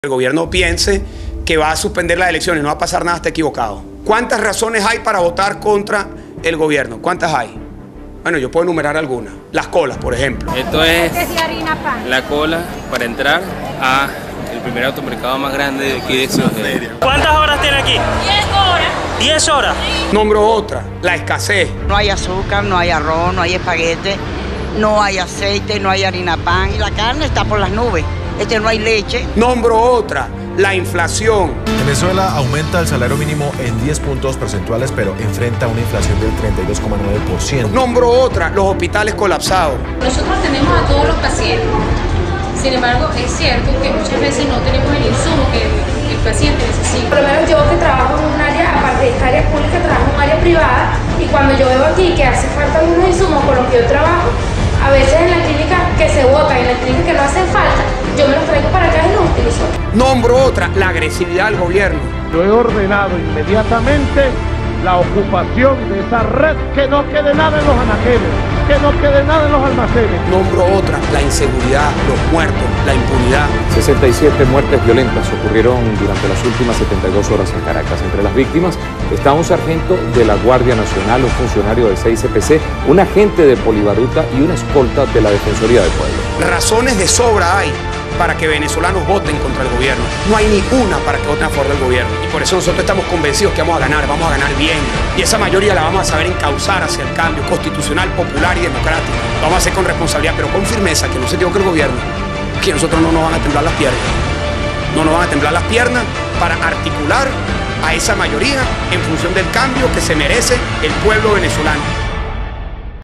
El gobierno piense que va a suspender las elecciones, no va a pasar nada, está equivocado. ¿Cuántas razones hay para votar contra el gobierno? ¿Cuántas hay? Bueno, yo puedo enumerar algunas. Las colas, por ejemplo. Esto es la cola para entrar a el primer automercado más grande de aquí de Ciudad. ¿Cuántas horas tiene aquí? 10 horas. 10 horas. Nombro otra, la escasez. No hay azúcar, no hay arroz, no hay espaguete, no hay aceite, no hay harina pan. Y la carne está por las nubes. No hay leche. Nombro otra, la inflación. Venezuela aumenta el salario mínimo en 10 puntos porcentuales, pero enfrenta una inflación del 32,9%. Nombro otra, los hospitales colapsados. Nosotros tenemos a todos los pacientes. Sin embargo, es cierto que muchas veces no tenemos el insumo que el paciente necesita. Por lo menos yo que trabajo en un área, aparte de esta área pública, trabajo en un área privada, y cuando yo veo aquí que hace falta algunos insumos con los que yo trabajo, a veces en la clínica que se botan, en la clínica que no hacen falta, yo me los traigo para acá y los utilizo. Nombro otra, la agresividad del gobierno. Yo he ordenado inmediatamente la ocupación de esa red, que no quede nada en los anaqueles, que no quede nada en los almacenes. Nombro otra, la inseguridad, los muertos, la impunidad. 67 muertes violentas ocurrieron durante las últimas 72 horas en Caracas. Entre las víctimas está un sargento de la Guardia Nacional, un funcionario del 6CPC, un agente de Polibaruta y una escolta de la Defensoría del Pueblo. Razones de sobra hay para que venezolanos voten contra el gobierno. No hay ninguna para que voten a favor del gobierno. Y por eso nosotros estamos convencidos que vamos a ganar bien. Y esa mayoría la vamos a saber encauzar hacia el cambio constitucional, popular y democrático. Lo vamos a hacer con responsabilidad, pero con firmeza, que no se equivoque el gobierno, que a nosotros no nos van a temblar las piernas. No nos van a temblar las piernas para articular a esa mayoría en función del cambio que se merece el pueblo venezolano.